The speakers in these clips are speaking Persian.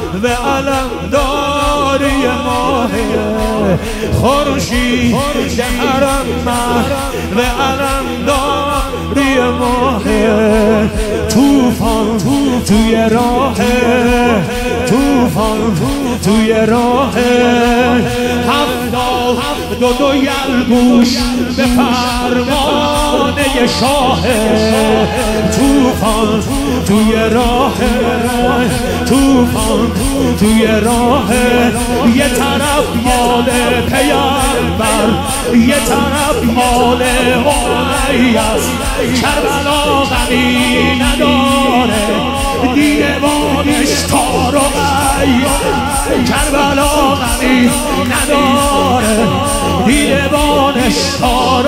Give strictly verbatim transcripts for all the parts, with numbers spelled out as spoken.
و علمداری ماه خورشید حرم مه و علمداری ماه توفان توی راه توفان توی راه هفتاد دو دو یلگوش به فرمانه شاه توفان توی راه توفان توی راه یه طرف مال پیامبر یه طرف مال امیس کربلا غمی نداره دیوانش تار و کربلا غمی نداره دیوانش تار و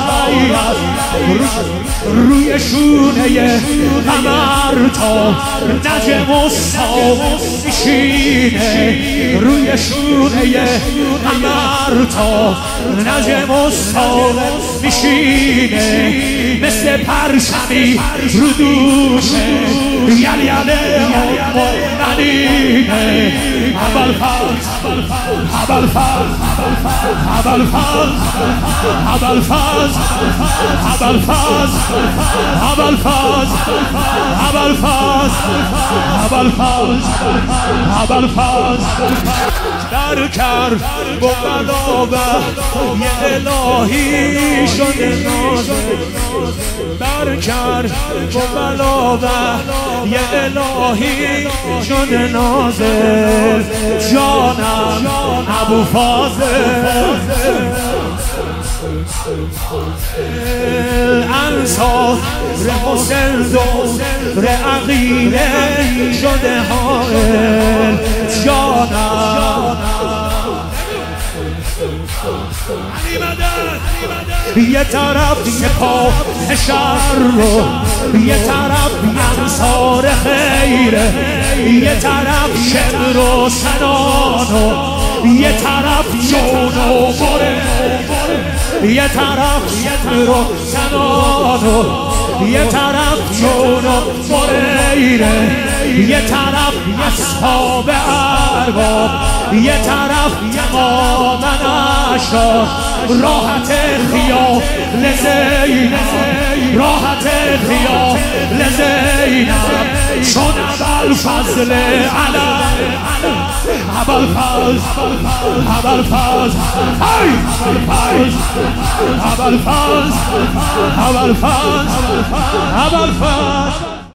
روی شونه قمر تا نجم و ساو میشینه روی شونه قمر تا نجم و ساو میشینه مثل پرچمی رو دوشه یلیله منینه ابوالفضل ابوالفضل ابوالفضل ابوالفضل ابوالفضل ابوالفضل ابوالفضل ابوالفضل در کرد با بلاوه یه الهی شده نازه در کرد با بلاوه یه الهی شده نازه جانم ابوفاضل انصار حسین دور عقیله شده حائل جانم یه طرف سپاه شر رو یه طرف انصار خیره یه طرف شعر و سنان و یه طرف جون و بره یه طرف شعر و سنان و یه طرف جون و بره یه طرف اصحاب ارباب یه طرف تمام نشا راحت خیال زینب راحت خیال زینب چون ابوالفضل علم ابوالفضل ابوالفضل ابوالفضل ابوالفضل ابوالفضل ابوالفضل